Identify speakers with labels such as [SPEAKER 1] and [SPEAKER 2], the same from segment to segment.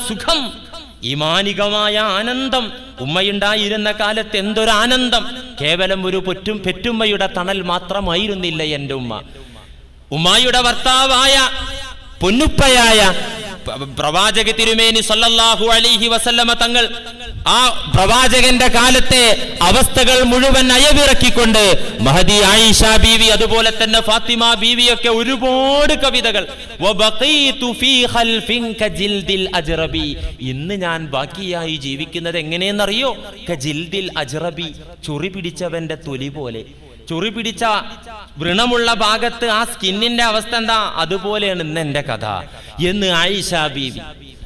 [SPEAKER 1] സുഖം, ഈമാനികമായ ആനന്ദം. ഉമ്മയുണ്ടായിരുന്ന കാലത്ത് എന്തൊരു ആനന്ദം! കേവലം ഒരു പെറ്റുമ്മയുടെ തണൽ മാത്രമായിരുന്നില്ല എൻ്റെ ഉമ്മ. ഉമ്മയുടെ ഭർത്താവായ പൊന്നുപ്പയായ പ്രവാചക തിരുമേനി സല്ലല്ലാഹു അലൈഹി വസല്ലമ തങ്ങൾ ആ പ്രവാചകന്റെ കാലത്തെ അവസ്ഥകൾ മുഴുവൻ അയവിറക്കിക്കൊണ്ട് മഹദി ആയിഷ ബീവി, അതുപോലെ തന്നെ ഫാത്തിമ ബീവിയൊക്കെ ഒരുപാട് കവിതകൾ. ഇന്ന് ഞാൻ ബാക്കിയായി ജീവിക്കുന്നത് എങ്ങനെയെന്നറിയോ? കജിൽദിൽ അജ്റബി, ചൊറി പിടിച്ചവന്റെ തൊലി പോലെ. ചൊറി പിടിച്ച വ്രണമുള്ള ഭാഗത്ത് ആ സ്കിന്നിന്റെ അവസ്ഥ എന്താ? അതുപോലെയാണ് ഇന്ന് എന്റെ കഥ എന്ന് ആയിഷ ബീവി.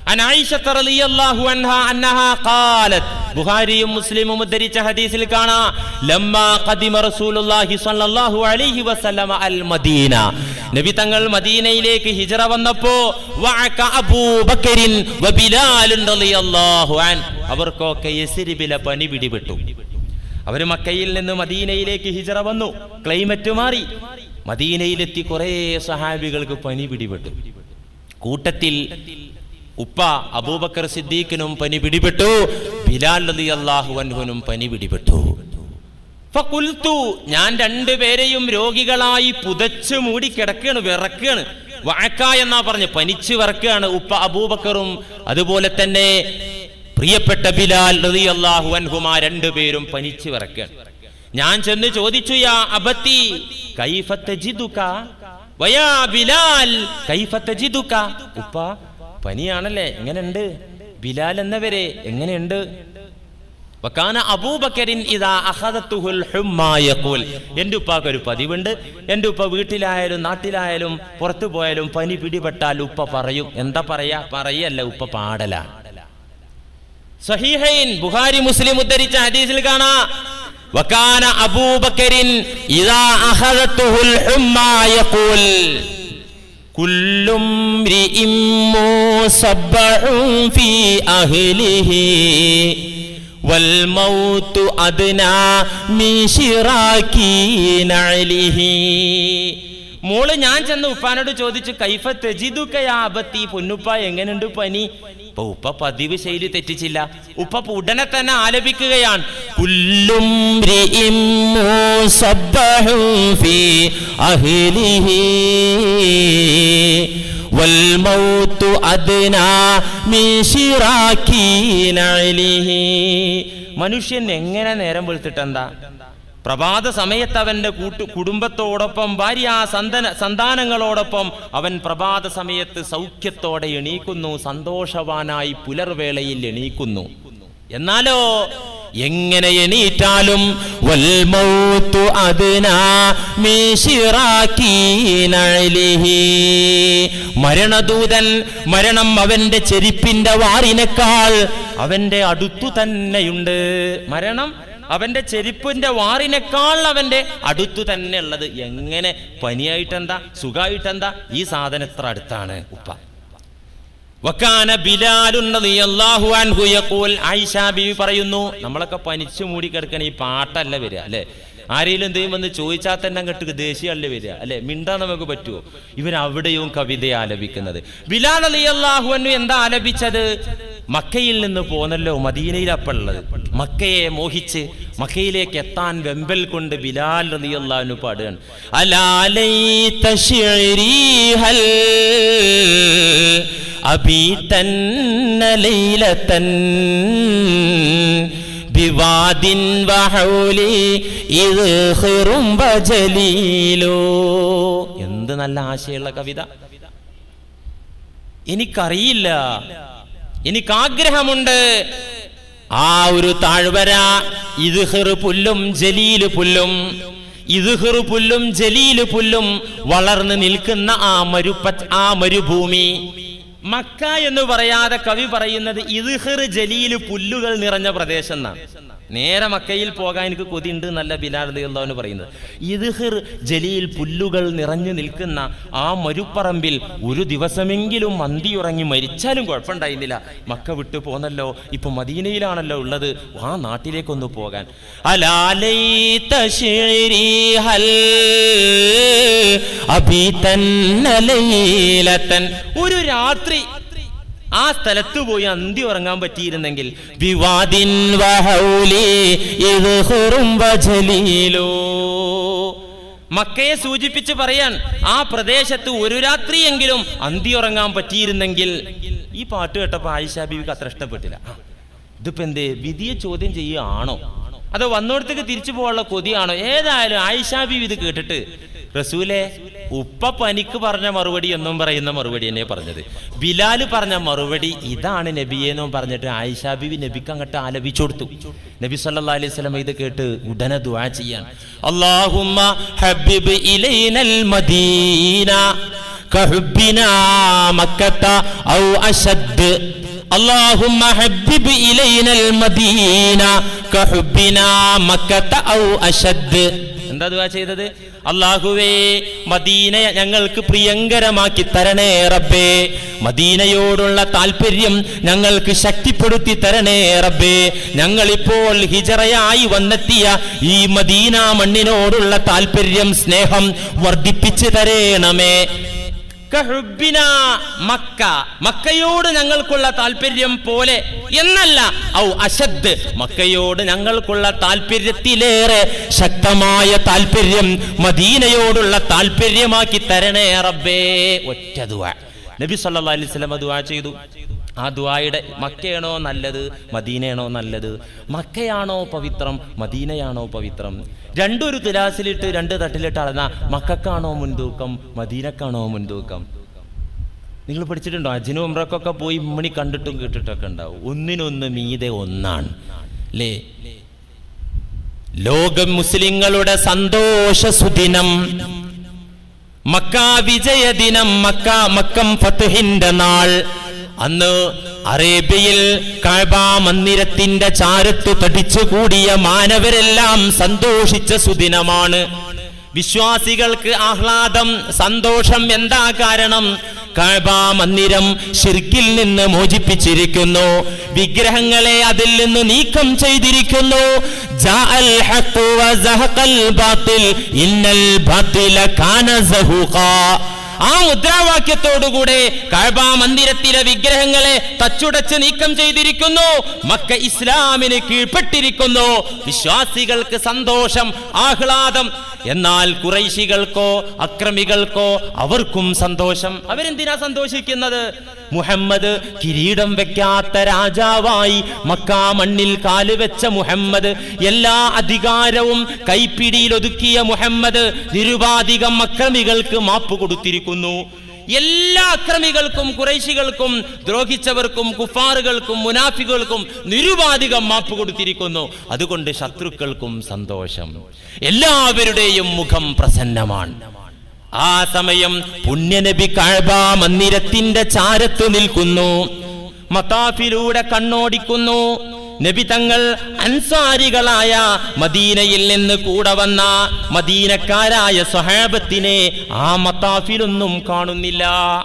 [SPEAKER 1] ബുഖാരിയും മുസ്ലിമും ഉദ്ധരിച്ച ഹദീസിൽ കാണാം, ലമ്മാ ഖദിമ റസൂലുള്ളാഹി സ്വല്ലല്ലാഹു അലൈഹി വസല്ലമ അൽ മദീന, നബി തങ്ങൾ മദീനയിലേക്ക് ഹിജ്റ വന്നപ്പോ വഅക അബൂബക്കറിൻ വബിലാൽ റളിയല്ലാഹു അൻ, അവർക്കൊക്കെ യസ്രിബിലെ പനി പിടിപെട്ടു. അവർ മക്കയിൽ നിന്ന് മദീനയിലേക്ക് ഹിജ്റ വന്നു. ക്ലൈമറ്റ് മാറി. മദീനയിലെത്തി കുറെ സഹാബികൾക്ക് പനി പിടിപെട്ടു. കൂട്ടത്തിൽ ഉപ്പ അബൂബക്കർ സിദ്ദീഖിനും പനി പിടിപെട്ടു, ബിലാൽ റളിയല്ലാഹു അൻഹുവിനും പനി പിടിപെട്ടു. ഫഖുൽതു, ഞാൻ രണ്ടുപേരെയും രോഗികളായി പുതച്ചു മൂടി കിടക്കുകയാണ്, വിറക്കുകയാണ്. വഅക എന്നാ പറഞ്ഞ്, പനിച്ചു വിറക്കുകയാണ് ഉപ്പ അബൂബക്കറും അതുപോലെ തന്നെ പ്രിയപ്പെട്ട ബിലാൽ റളിയല്ലാഹു അൻഹുമാ രണ്ടുപേരും പനിച്ചു വിറക്കുകയാണ്. ഞാൻ ചെന്ന് ചോദിച്ചു, യാ അബത്തി കൈഫ തജിദുക വയാ ബിലാൽ കൈഫ തജിദുക, ഉപ്പ പനിയാണല്ലേ, എങ്ങനെയുണ്ട്? ബിലാൽ എന്നവരെ എങ്ങനെയുണ്ട്? വകാന അബൂബക്കറിൻ ഇദാ അഖദതുഹുൽ ഹുമ്മാ യഖൂൽ, എൻ്റെ ഉപ്പാക്ക് ഒരു പതിവുണ്ട്. എൻ്റെ ഉപ്പ വീട്ടിലായാലും നാട്ടിലായാലും പുറത്തു പോയാലും പനി പിടിപെട്ടാൽ ഉപ്പ പറയും. എന്താ പറയാ? പറയല്ല, ഉപ്പ പാടലാണ്. സഹീഹൈൻ ബുഖാരി മുസ്ലിം ഉദ്ധരിച്ച ഹദീസിൽ കാണാം, വകാന അബൂബക്കറിൻ ഇദാ അഖദതുഹുൽ ഹുമ്മാ യഖൂൽ കുല്ലും റിഇം മുസബ്ബഉൻ ഫീ അഹ്ലിഹി വൽ മൗതു അദ്നാ മിൻ ശിറാകി നഅലിഹി. മോള് ഞാൻ ചെന്ന് ഉപ്പാനോട് ചോദിച്ചു, കൈഫ തജിദുക യാ അബത്തി, പൊന്നുപ്പ എങ്ങനെയുണ്ട് പനി? അപ്പൊ ഉപ്പ പതിവ് ശൈലി തെറ്റിച്ചില്ല. ഉപ്പ ഉടനെ തന്നെ ആലപിക്കുകയാണ്, കുല്ലും റിഇം മുസബ്ബഹുൻ ഫീ അഹ്ലിഹി വൽ മൗതു അദ്നാ മിൻ ശിറാകി നഅലിഹി. മനുഷ്യൻ എങ്ങനെ നേരം വെളുത്തിട്ടെന്താ? പ്രഭാത സമയത്ത് അവന്റെ കുടുംബത്തോടൊപ്പം ഭാര്യ സന്താനങ്ങളോടൊപ്പം അവൻ പ്രഭാത സമയത്ത് സൗഖ്യത്തോടെ എണീക്കുന്നു, സന്തോഷവാനായി പുലർവേളയിൽ എണീക്കുന്നു. എന്നാലോ എങ്ങനെ എണീറ്റാലും വൽ മൗതു അദ്നാ മിൻ ശിറാകി നഅലിഹി, മരണദൂതൻ, മരണം അവന്റെ ചെരിപ്പിന്റെ വാറിനേക്കാൾ അവന്റെ അടുത്തു തന്നെയുണ്ട്. മരണം അവന്റെ ചെരുപ്പിന്റെ വാറിനേക്കാൾ അവന്റെ അടുത്തു തന്നെ ഉള്ളത്. എങ്ങനെ പനിയായിട്ടെന്താ, സുഖമായിട്ടെന്താ, ഈ സാധനം എത്ര അടുത്താണ് ഉപ്പ. വകാന ബിലാൽ റളിയല്ലാഹു അൻഹു യഖൂൽ, ആയിഷ ബീവി പറയുന്നു, നമ്മളൊക്കെ പനിച്ചു മൂടി കിടക്കണ ഈ പാട്ടല്ല വരിക അല്ലെ? ആരെങ്കിലും എന്തെങ്കിലും വന്ന് ചോദിച്ചാൽ തന്നെ അങ്ങോട്ട് ദേശീയല്ലേ വരിക അല്ലെ? മിണ്ടാൻ നമുക്ക് പറ്റുമോ? ഇവരവിടെയും കവിത ആലപിക്കുന്നത്. ബിലാൽ റളിയല്ലാഹു അൻഹു എന്താ ആലപിച്ചത്? മക്കയിൽ നിന്ന് പോന്നല്ലോ മദീനയിലപ്പുള്ളത്. മക്കയെ മോഹിച്ച് മക്കയിലേക്ക് എത്താൻ വെമ്പൽ കൊണ്ട് ബിലാൽ റളിയല്ലാഹു അൻഹു പാടുകയാണ്, അലാ ലൈത ശിഅരി ഹൽ അബീതന്ന ലൈലതൻ ബിവാദിൻ വഹൗലി ഇദ്ഖിറും ബജലീലോ. എന്ത് നല്ല ആശയമുള്ള കവിത! എനിക്കറിയില്ല, എനിക്കാഗ്രഹമുണ്ട് ആ ഒരു താഴ്വര, ഇദ്ഖിർ പുല്ലും ജലീല് പുല്ലും, ഇദ്ഖിർ പുല്ലും ജലീല് പുല്ലും വളർന്നു നിൽക്കുന്ന ആ മരുഭൂമി. മക്ക എന്ന് പറയാതെ കവി പറയുന്നത് ഇദ്ഖിർ ജലീല് പുല്ലുകൾ നിറഞ്ഞ പ്രദേശം എന്നാണ്. നേരെ മക്കയിൽ പോകാൻ എനിക്ക് കൊതിയുണ്ട് എന്നല്ല ബിലാൽ റളിയല്ലാഹു അൻഹു പറയുന്നത്. ഇദ്ഖിർ ജലീൽ പുല്ലുകൾ നിറഞ്ഞു നിൽക്കുന്ന ആ മരുപ്പറമ്പിൽ ഒരു ദിവസമെങ്കിലും മന്തിയുറങ്ങി മരിച്ചാലും കുഴപ്പമുണ്ടായിരുന്നില്ല. മക്ക വിട്ടു പോന്നല്ലോ, ഇപ്പൊ മദീനയിലാണല്ലോ ഉള്ളത്, ആ നാട്ടിലേക്കൊന്ന് പോകാൻ. അലാ ലൈത ശിഅരി ഹൽ അബീതന്ന ലൈലതൻ, ഒരു രാത്രി ആ സ്ഥലത്ത് പോയി അന്തി ഉറങ്ങാൻ പറ്റിയിരുന്നെങ്കിൽ മക്കയെ സൂചിപ്പിച്ച് പറയാൻ ആ പ്രദേശത്ത് ഒരു രാത്രിയെങ്കിലും അന്തി ഉറങ്ങാൻ പറ്റിയിരുന്നെങ്കിൽ. ഈ പാട്ട് കേട്ടപ്പോൾ ആയിഷ ബീവിക്ക് അത്ര ഇഷ്ടപ്പെട്ടില്ല. ഇതിപ്പോ എന്തേ വിധിയെ ചോദ്യം ചെയ്യുകയാണോ അതോ വന്നോടത്തേക്ക് തിരിച്ചു പോകാനുള്ള കൊതിയാണോ? ഏതായാലും ആയിഷ ബീവി ഇത് കേട്ടിട്ട് റസൂലെ ഉപ്പ പനിക്ക് പറഞ്ഞ മറുപടി എന്നും പറയുന്ന മറുപടി എന്നെ പറഞ്ഞത്, ബിലാല് പറഞ്ഞ മറുപടി ഇതാണ് നബിയെന്നും പറഞ്ഞിട്ട് ആയിഷ ബീവി നബിക്ക് അങ്ങോട്ട് ആലപിച്ചു കൊടുത്തു. നബി സല്ലല്ലാഹു അലൈഹി വസല്ലം ഇത് കേട്ട് ഉടനെ ദുആ ചെയ്യാൻ, അല്ലാഹുമ്മ ഹബ്ബിബ് ഇലൈനൽ മദീന കഹുബ്ബിനാ മക്കത ഔ അശദ്. അല്ലാഹുമ്മ ഹബ്ബിബ് ഇലൈനൽ മദീന കഹുബ്ബിനാ മക്കത ഔ അശദ്. എന്താ ദുആ ചെയ്തത്? അല്ലാഹുവേ മദീന ഞങ്ങൾക്ക് പ്രിയങ്കരമാക്കി തരണേ റബ്ബേ, മദീനയോടുള്ള താല്പര്യം ഞങ്ങൾക്ക് ശക്തിപ്പെടുത്തി തരണേ റബ്ബേ, ഞങ്ങളിപ്പോൾ ഹിജറയായി വന്നെത്തിയ ഈ മദീന മണ്ണിനോടുള്ള താല്പര്യം സ്നേഹം വർദ്ധിപ്പിച്ചു തരണമേ. കഹുബ്ബിനാ മക്ക, മക്കയോട് ഞങ്ങൾക്കുള്ള താല്പര്യം പോലെ എന്നല്ല, ഔ അശദ്, മക്കയോട് ഞങ്ങൾക്കുള്ള താല്പര്യത്തിലേറെ ശക്തമായ താല്പര്യം മദീനയോടുള്ള താല്പര്യമാക്കി തരണേ റബ്ബേ. ഒറ്റ ദുആ നബി സല്ലല്ലാഹു അലൈഹി വസല്ലം ദുആ ചെയ്തു. ആ ദുആയുടെ മക്കയാണോ നല്ലത് മദീനയാണോ നല്ലത്? മക്കയാണോ പവിത്രം മദീനയാണോ പവിത്രം? രണ്ടൊരു തുലാസിലിട്ട് രണ്ട് തട്ടിലിട്ട് അളന്ന മക്കക്കാണോ മുൻതൂക്കം മദീനക്കാണോ മുൻതൂക്കം? നിങ്ങൾ പഠിച്ചിട്ടുണ്ടോ? ഹജ്ജിനും ഉംറക്കൊക്കെ പോയി ഇമ്മണി കണ്ടിട്ടും കേട്ടിട്ടൊക്കെ ഉണ്ടാവും. ഒന്നിനൊന്ന് മീതെ ഒന്നാണ് അല്ലേ? ലോകം മുസ്ലിങ്ങളുടെ സന്തോഷ സുദിനം, മക്ക വിജയ ദിനം, മക്കം ഫത്ഹിന്റെ നാൾ. അന്ന് അറേബ്യയിൽ കഅബ മന്ദിരത്തിന്റെ ചാരത്തു തടിച്ചുകൂടിയ മാനവരെല്ലാം സന്തോഷിച്ച സുദിനമാണ്. വിശ്വാസികൾക്ക് ആഹ്ലാദം, സന്തോഷം. എന്താ കാരണം? കഅബ മന്ദിരം ശിർക്കിൽ നിന്ന് മോചിപ്പിച്ചിരിക്കുന്നു, വിഗ്രഹങ്ങളെ അതിൽ നിന്ന് നീക്കം ചെയ്തിരിക്കുന്നു. ജാഅൽ ഹഖ് വസഹഖൽ ബാതിൽ ഇന്നൽ ബാതില കാന സഹൂഖാ. ആ മുദ്രാവാക്യത്തോടുകൂടെ കഅബ മന്ദിരത്തിലെ വിഗ്രഹങ്ങളെ തച്ചുടച്ച് നീക്കം ചെയ്തിരിക്കുന്നു. മക്ക ഇസ്ലാമിന് കീഴ്പ്പെട്ടിരിക്കുന്നു. വിശ്വാസികൾക്ക് സന്തോഷം, ആഹ്ലാദം. എന്നാൽ ഖുറൈശികൾക്കോ അക്രമികൾക്കോ അവർക്കും സന്തോഷം. അവരെന്തിനാ സന്തോഷിക്കുന്നത്? മുഹമ്മദ് കിരീടം വെക്കാത്ത രാജാവായി മക്ക മണ്ണിൽ കാലുവെച്ച മുഹമ്മദ്, എല്ലാ അധികാരവും കൈപ്പിടിയിൽ ഒതുക്കിയ മുഹമ്മദ് നിരുപാധികം അക്രമികൾക്ക് മാപ്പ് കൊടുത്തിരിക്കുന്നു. എല്ലാ അക്രമികൾക്കും ഖുറൈശികൾക്കും ദ്രോഹിച്ചവർക്കും കുഫാറുകൾക്കും മുനാഫികൾക്കും നിരുപാധികം മാപ്പ് കൊടുത്തിരിക്കുന്നു. അതുകൊണ്ട് ശത്രുക്കൾക്കും സന്തോഷം, എല്ലാവരുടെയും മുഖം പ്രസന്നമാണ്. ആ സമയം പുണ്യനബി കഅബ മന്ദിരത്തിന്റെ ചാരത്തു നിൽക്കുന്നു, മതാഫിലൂടെ കണ്ണോടിക്കുന്നു. നബി തങ്ങൾ അൻസാരികളായ മദീനയിൽ നിന്ന് കൂടെ വന്ന മദീനക്കാരായ സ്വഹാബത്തിനെ ആ മതാഫിലൊന്നും കാണുന്നില്ല.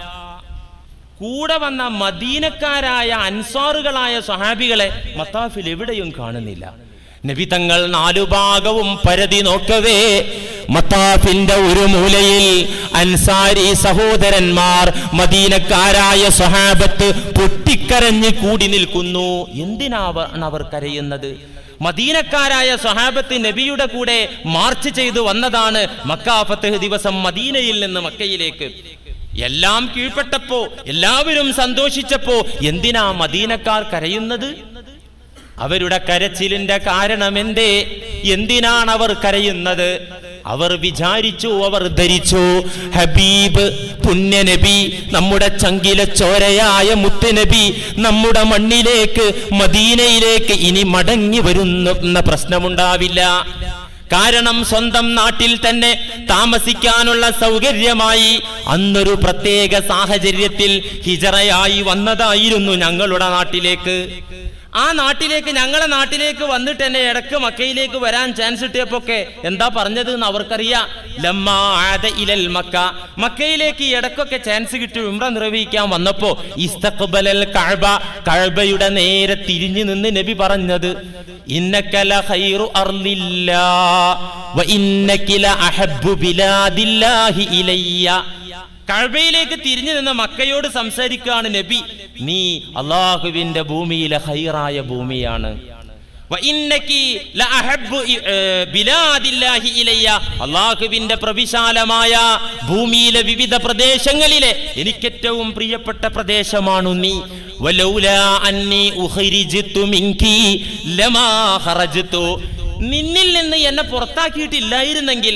[SPEAKER 1] കൂടെ വന്ന മദീനക്കാരായ അൻസാറുകളായ സ്വഹാബികളെ മതാഫിൽ എവിടെയും കാണുന്നില്ല. നബി തങ്ങൾ നാലുഭാഗവും പരതി നോക്കവേ മതാഫിന്റെ ഒരു മൂലയിൽ അൻസാരി സഹോദരന്മാർ, മദീനക്കാരായ സ്വഹാബത്ത് പൊട്ടിക്കരഞ്ഞ് കൂടി നിൽക്കുന്നു. എന്തിനാണ് അവർ കരയുന്നത്? മദീനക്കാരായ സ്വഹാബത്ത് നബിയുടെ കൂടെ മാർച്ച് ചെയ്തു വന്നതാണ് മക്ക ഫത്ഹ് ദിവസം മദീനയിൽ നിന്ന് മക്കയിലേക്ക്. എല്ലാം കീഴ്പ്പെട്ടപ്പോ, എല്ലാവരും സന്തോഷിച്ചപ്പോ എന്തിനാ മദീനക്കാർ കരയുന്നത്? അവരുടെ കരച്ചിലിന്റെ കാരണം എന്തേ? എന്തിനാണ് അവർ കരയുന്നത്? അവർ വിചാരിച്ചു, അവർ ധരിച്ചു, ഹബീബ് പുണ്യനബി, നമ്മുടെ ചങ്കിലെ ചോരയായ മുത്തുനബി നമ്മുടെ മണ്ണിലേക്ക്, മദീനയിലേക്ക് ഇനി മടങ്ങി വരുന്ന പ്രശ്നമുണ്ടാവില്ല. കാരണം സ്വന്തം നാട്ടിൽ തന്നെ താമസിക്കാനുള്ള സൗകര്യമായി അന്നൊരു പ്രത്യേക സാഹചര്യത്തിൽ ഹിജറയായി വന്നതായിരുന്നു ഞങ്ങളുടെ നാട്ടിലേക്ക്. ആ നാട്ടിലേക്ക്, ഞങ്ങളെ നാട്ടിലേക്ക് വന്നിട്ട് തന്നെ ഇടക്ക് മക്കയിലേക്ക് വരാൻ ചാൻസ് കിട്ടിയപ്പോക്കെ എന്താ പറഞ്ഞത് എന്ന് അവർക്കറിയാം. ലമ്മാ ആദ ഇലൽ മക്ക, മക്കയിലേക്ക് ഇടക്കൊക്കെ ചാൻസ് കിട്ടി ഉംറ നിർവഹിക്കാൻ വന്നപ്പോ ഇസ്തഖ്ബലൽ കഅബ, കഅബയുടെ നേരെ തിരിഞ്ഞു നിന്ന് നബി പറഞ്ഞത് ഇന്നക ലഖൈറു അർളില്ലാ വ ഇന്നക ലഅഹബ്ബു ബിലാദില്ലാഹി ഇലയ്യ. കഅബയിലേക്ക് തിരിഞ്ഞു നിന്ന് മക്കയോട് സംസാരിക്കുകയാണ് നബി, നീ അള്ളാഹുവിന്റെ ഭൂമിയിലെ ഖൈറായ ഭൂമിയാണ്. അള്ളാഹുവിന്റെ പ്രവിശാലമായ ഭൂമിയിലെ വിവിധ പ്രദേശങ്ങളിലെ എനിക്കേറ്റവും പ്രിയപ്പെട്ട പ്രദേശമാണു നീ. നിന്നിൽ നിന്ന് എന്നെ പുറത്താക്കിയിട്ടില്ലായിരുന്നെങ്കിൽ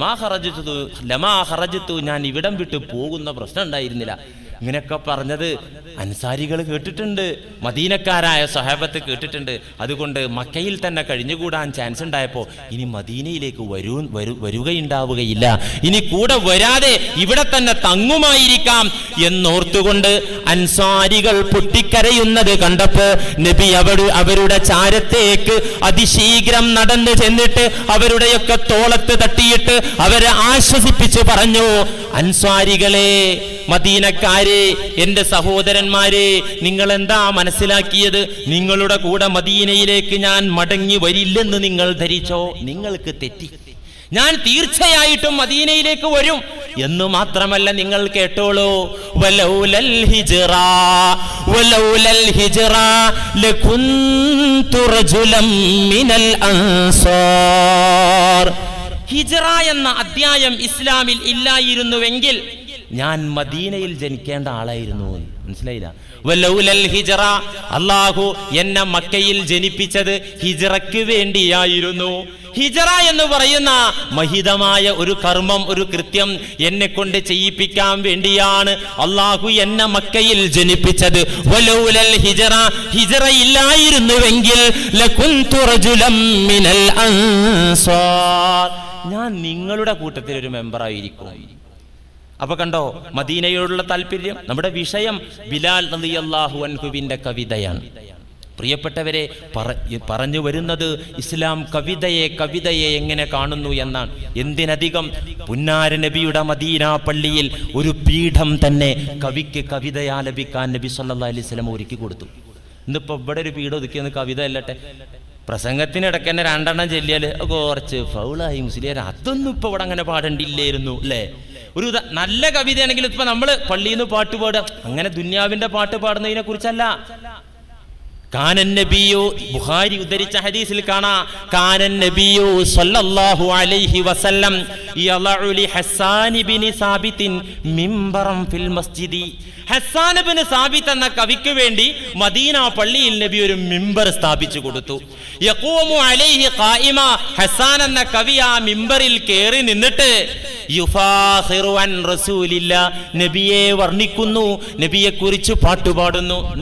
[SPEAKER 1] ഞാൻ ഇവിടം വിട്ട് പോകുന്ന പ്രശ്നം ഉണ്ടായിരുന്നില്ല. ഇങ്ങനെയൊക്കെ പറഞ്ഞത് അൻസാരികൾ കേട്ടിട്ടുണ്ട്, മദീനക്കാരായ സ്വഹാബത്ത് കേട്ടിട്ടുണ്ട്. അതുകൊണ്ട് മക്കയിൽ തന്നെ കഴിഞ്ഞുകൂടാൻ ചാൻസ് ഉണ്ടായപ്പോൾ ഇനി മദീനയിലേക്ക് വരികയുണ്ടാവുകയില്ല, ഇനി കൂടെ വരാതെ ഇവിടെ തന്നെ തങ്ങുമായിരിക്കാം എന്നോർത്തുകൊണ്ട് അൻസാരികൾ പൊട്ടിക്കരയുന്നത് കണ്ടപ്പോ നബി അവരുടെ ചാരത്തേക്ക് അതിശീഘ്രം നടന്നു ചെന്നിട്ട് അവരുടെയൊക്കെ തോളത്ത് തട്ടിയിട്ട് അവരെ ആശ്വസിപ്പിച്ചു പറഞ്ഞു, അൻസാരികളെ, മദീനക്കാരെ, എന്റെ സഹോദരന്മാരെ, നിങ്ങൾ എന്താ മനസ്സിലാക്കിയത്? നിങ്ങളുടെ കൂടെ മദീനയിലേക്ക് ഞാൻ മടങ്ങി വരില്ലെന്ന് നിങ്ങൾ ധരിച്ചോ? നിങ്ങൾക്ക് തെറ്റി. ഞാൻ തീർച്ചയായിട്ടും മദീനയിലേക്ക് വരും എന്ന് മാത്രമല്ല, നിങ്ങൾ കേട്ടോളൂ, വലൗലൽ ഹിജ്റ ലകുന്തു റജുലൻ മിനൽ അൻസാർ. ഹിജ്റ എന്ന അധ്യായം ഇസ്ലാമിൽ ഇല്ലായിരുന്നുവെങ്കിൽ ഞാൻ മദീനയിൽ ജനിക്കേണ്ട ആളായിരുന്നു. മനസ്സിലായില്ല? വലൗലൽ ഹിജ്റ, അല്ലാഹു എന്നെ മക്കയിൽ ജനിപ്പിച്ചത് ഹിജ്റയ്ക്ക് വേണ്ടിയായിരുന്നു. ഹിജ്റ എന്ന് പറയുന്ന മഹിതമായ ഒരു കർമ്മം, ഒരു കൃത്യം എന്നെ കൊണ്ട് ചെയ്യിപ്പിക്കാൻ വേണ്ടിയാണ് അല്ലാഹു എന്നെ മക്കയിൽ ജനിപ്പിച്ചത്. വലൗലൽ ഹിജ്റ, ഹിജ്റ ഇല്ലായിരുന്നുവെങ്കിൽ ലകുന്തു റജുലൻ മിനൽ അൻസാർ, ഞാൻ നിങ്ങളുടെ കൂട്ടത്തിൽ ഒരു മെമ്പറായിരിക്കും. അപ്പൊ കണ്ടോ മദീനയോടുള്ള താല്പര്യം. നമ്മുടെ വിഷയം ബിലാൽ റളിയല്ലാഹു അൻഹുവിന്റെ കവിതയാണ്. പ്രിയപ്പെട്ടവരെ, പറഞ്ഞു വരുന്നത് ഇസ്ലാം കവിതയെ എങ്ങനെ കാണുന്നു എന്നാണ്. എന്തിനധികം, പുന്നാര നബിയുടെ മദീന പള്ളിയിൽ ഒരു പീഠം തന്നെ കവിക്ക് കവിതയാലപിക്കാൻ നബി സല്ലല്ലാഹു അലൈഹി വസല്ലം ഒരുക്കി കൊടുത്തു. ഇന്നിപ്പോ ഇവിടെ ഒരു പീഠം ഒതുക്കിയെന്ന് കവിത അല്ലട്ടെ, പ്രസംഗത്തിനിടയ്ക്ക് തന്നെ 2 എണ്ണം ചെല്ലിയാല് കുറച്ച് ഫൗളായി മുസ്ലിയാർ, അതൊന്നും ഇപ്പൊ ഇവിടെ അങ്ങനെ പാടേണ്ടില്ലായിരുന്നു അല്ലേ? ഒരു നല്ല കവിതയാണെങ്കിൽ ഇപ്പൊ നമ്മള് പള്ളിയിൽ നിന്ന് പാട്ട് പാടുക, അങ്ങനെ ദുന്യാവിന്റെ പാട്ട് പാടുന്നതിനെ കുറിച്ചല്ല. കാനൻ നബിയോ, ബുഖാരി ഉദ്ധരിച്ച ഹദീസിൽ കാണാം, കാനൻ നബിയോ സല്ലല്ലാഹു അലൈഹി വസല്ലം യളഉ ലി ഹസ്സാൻ ഇബ്നു സാബിത്തിൻ മിംബറൻ ഫിൽ മസ്ജിദി. ഹസ്സാൻ ഇബ്നു സാബിത്ത് എന്ന കവിക്ക് വേണ്ടി മദീന പള്ളിയിൽ നബി ഒരു മിമ്പർ സ്ഥാപിച്ചു കൊടുത്തു. യഖൂമു അലൈഹി ഖായിമ, ഹസ്സാൻ എന്ന കവി ആ മിമ്പറിൽ കയറി നിന്നിട്ട് യുഫാഖിറു അൻ റസൂലില്ലാ, നബിയെ വർണ്ണിക്കുന്നു, നബിയെ കുറിച്ച് പാട്ടുപാടുന്നു.